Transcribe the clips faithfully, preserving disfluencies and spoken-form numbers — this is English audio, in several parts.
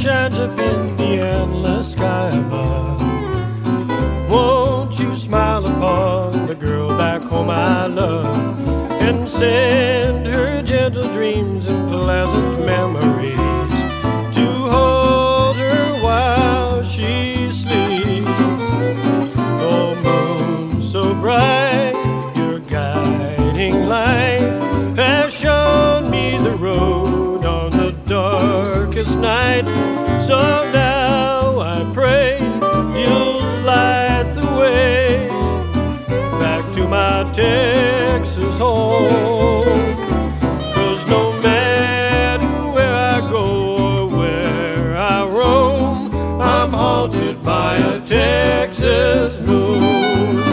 shines up in the endless sky above. Won't you smile upon the girl back home I love, and send her gentle dreams and pleasant memories to hold her while she sleeps. Oh, moon so bright, your guiding light has shown me the road on the darkest night. So now I pray you'll light the way back to my Texas home. 'Cause no matter where I go or where I roam, I'm haunted by a Texas moon.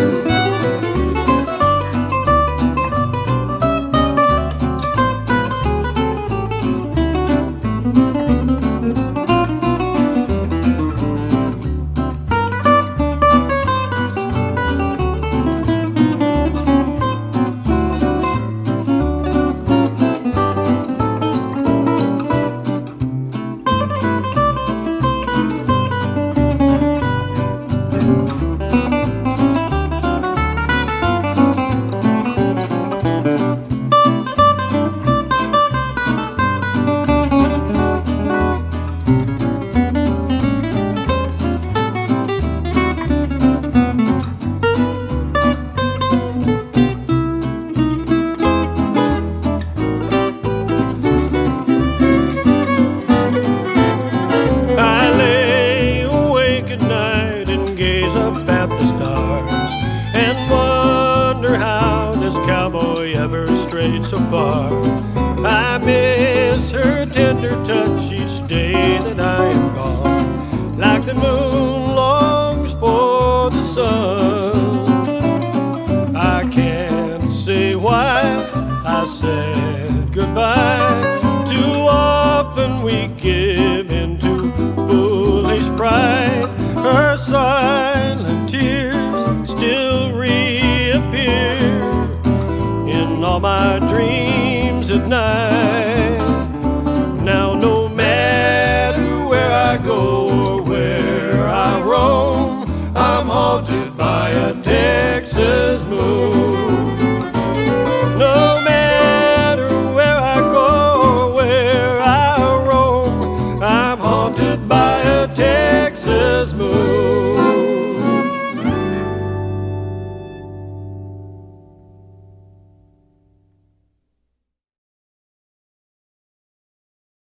So far, I miss her tender touch each day that I am gone, like the moon longs for the sun. I can't say why I said goodbye. Too often we get